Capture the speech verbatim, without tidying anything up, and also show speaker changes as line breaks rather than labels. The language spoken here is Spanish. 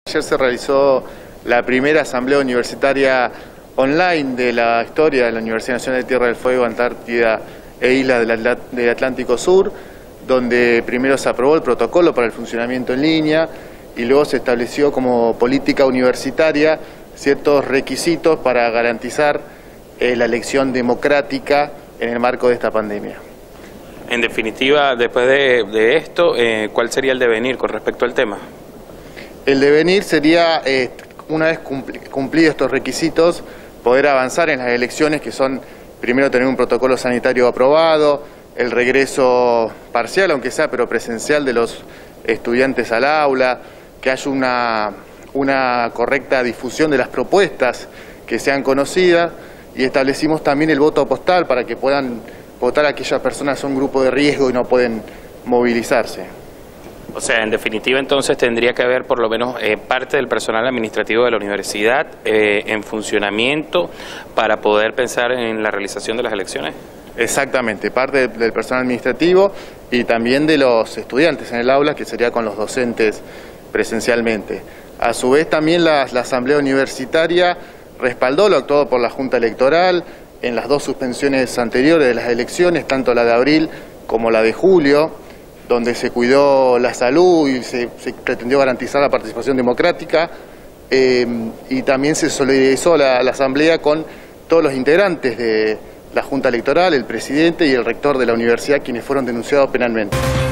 Ayer se realizó la primera asamblea universitaria online de la historia de la Universidad Nacional de Tierra del Fuego, Antártida e Islas del Atlántico Sur, donde primero se aprobó el protocolo para el funcionamiento en línea y luego se estableció como política universitaria ciertos requisitos para garantizar eh, la elección democrática en el marco de esta pandemia.
En definitiva, después de, de esto, eh, ¿cuál sería el devenir con respecto al tema?
El devenir sería, eh, una vez cumplidos estos requisitos, poder avanzar en las elecciones, que son primero tener un protocolo sanitario aprobado, el regreso parcial, aunque sea, pero presencial, de los estudiantes al aula, que haya una, una correcta difusión de las propuestas que sean conocidas, y establecimos también el voto postal para que puedan votar aquellas personas que son un grupo de riesgo y no pueden movilizarse.
O sea, en definitiva, entonces tendría que haber por lo menos eh, parte del personal administrativo de la universidad eh, en funcionamiento para poder pensar en la realización de las elecciones. Exactamente, parte del personal administrativo y también de los estudiantes en el aula, que sería con los docentes presencialmente. A su vez, también la, la asamblea universitaria respaldó lo actuado por la Junta Electoral en las dos suspensiones anteriores de las elecciones, tanto la de abril como la de julio, donde se cuidó la salud y se, se pretendió garantizar la participación democrática, eh, y también se solidarizó la, la asamblea con todos los integrantes de la Junta Electoral, el presidente y el rector de la universidad, quienes fueron denunciados penalmente.